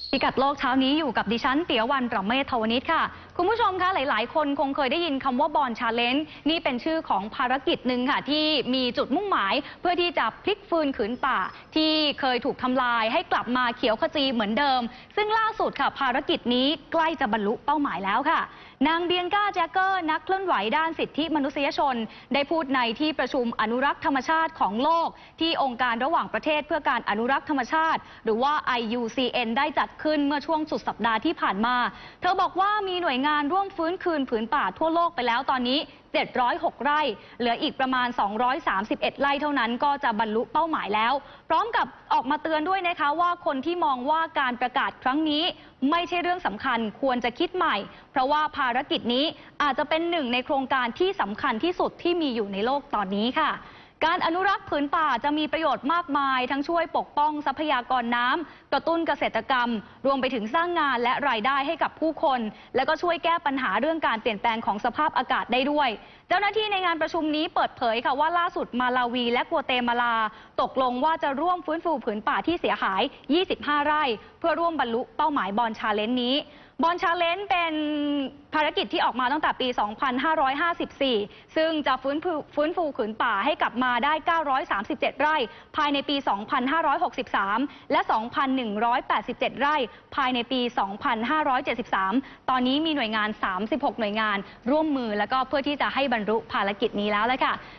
พิกัดโลกเช้านี้อยู่กับดิฉันเปียวันประเมศ ทวนิชค่ะคุณผู้ชมคะหลายๆคนคงเคยได้ยินคำว่าบอนชาเลนจ์นี่เป็นชื่อของภารกิจหนึ่งค่ะที่มีจุดมุ่งหมายเพื่อที่จะพลิกฟื้นผืนป่าที่เคยถูกทำลายให้กลับมาเขียวขจีเหมือนเดิมซึ่งล่าสุดค่ะภารกิจนี้ใกล้จะบรรลุเป้าหมายแล้วค่ะนางเบียงก้าแจ็คเกอร์นักเคลื่อนไหวด้านสิทธิมนุษยชนได้พูดในที่ประชุมอนุรักษ์ธรรมชาติของโลกที่องค์การระหว่างประเทศเพื่อการอนุรักษ์ธรรมชาติหรือว่า IUCN ได้จัดขึ้นเมื่อช่วงสุดสัปดาห์ที่ผ่านมาเธอบอกว่ามีหน่วยงานร่วมฟื้นคืนผืนป่าทั่วโลกไปแล้วตอนนี้706 ไร่เหลืออีกประมาณ231 ไร่เท่านั้นก็จะบรรลุเป้าหมายแล้วพร้อมกับออกมาเตือนด้วยนะคะว่าคนที่มองว่าการประกาศครั้งนี้ไม่ใช่เรื่องสำคัญควรจะคิดใหม่เพราะว่าภารกิจนี้อาจจะเป็นหนึ่งในโครงการที่สำคัญที่สุดที่มีอยู่ในโลกตอนนี้ค่ะการอนุรักษ์ผืนป่าจะมีประโยชน์มากมายทั้งช่วยปกป้องทรัพยากรน้ำกระตุ้นเกษตรกรรมรวมไปถึงสร้างงานและรายได้ให้กับผู้คนและก็ช่วยแก้ปัญหาเรื่องการเปลี่ยนแปลงของสภาพอากาศได้ด้วยเจ้าหน้าที่ในงานประชุมนี้เปิดเผยค่ะว่าล่าสุดมาลาวีและกัวเตมาลาตกลงว่าจะร่วมฟื้นฟูผืนป่าที่เสียหาย25 ไร่เพื่อร่วมบรรลุเป้าหมายบอนชาเลนจ์นี้บอนชาเลนจ์เป็นภารกิจที่ออกมาตั้งแต่ปี 2554 ซึ่งจะฟื้นฟูผืนป่าให้กลับมาได้ 937 ไร่ภายในปี 2563 และ 2,187 ไร่ภายในปี 2573 ตอนนี้มีหน่วยงาน 36 หน่วยงานร่วมมือแล้วก็เพื่อที่จะให้บรรลุภารกิจนี้แล้วค่ะ